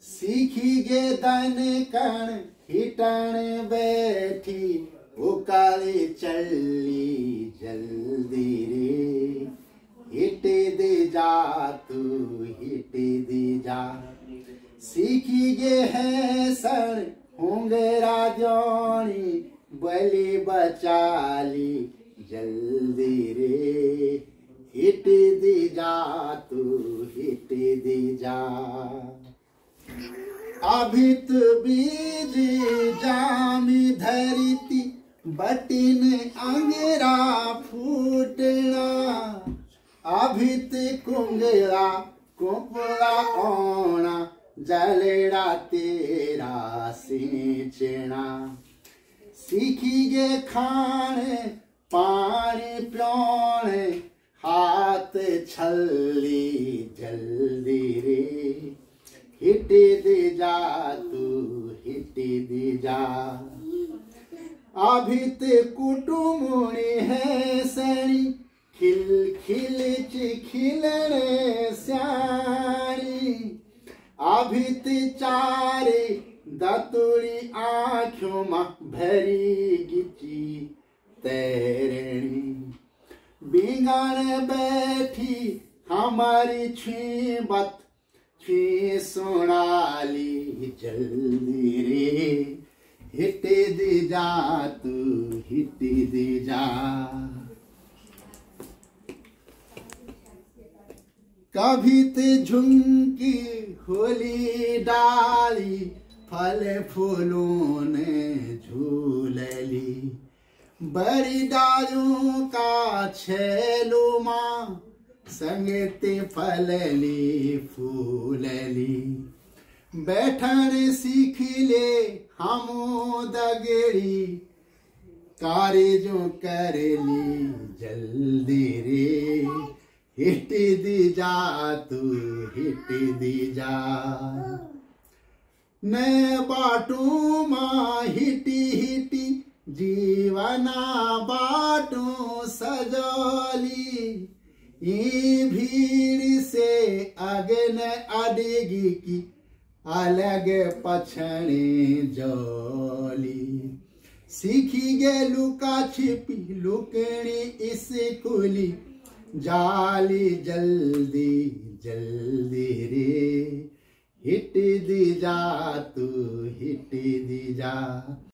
सीखी गे दन कण हिटण बैठी उकाले चली जल्दी रे। हिट दे जा तू हिट दे जा। सीखी गे है सण होंगरा जोनी बलि बचाली जल्दी रे। हिट दे जा तू हिट दे जा। अभित बीज जामी धरती बटिन अंगरा फूटना। अभित कुंगला कुपला ओना जलेड़ा तेरा सिंचना। सीखी गे खाने पानी प्योने हाथ छली जल्दी रे। हिट दे जा तू हिट दे जा। अभित कुटुमुनि है सणी खिल खिल खिलने स्याणी। अभित चारे दतुरी आँखों में भरी गिची तैरणी। बिंगण बैठी हमारी छीबत छी सोनाली जल्दी रे। हिट दे जा तू हिट दे जा। कभी ते झुमकी होली डाली फल फूलों ने झूलली। बड़ी डालों का छेलो माँ संगते फलली फूलली। बैठन सीख ले हमो दगड़ी कार्य जो करली जल्दी रे। हिट दे जा तू हिट दे जा। मैं बाटू माँ हिटी हिटी जीवना बाटू सजोली। ये भीड़ से अगन अडेगी की अलग पछने जोली। सीखी गे लुका छिपी लुकनी इस खुली जाली जल्दी जल्दी रे। हिट दे जा तू हिट दे जा।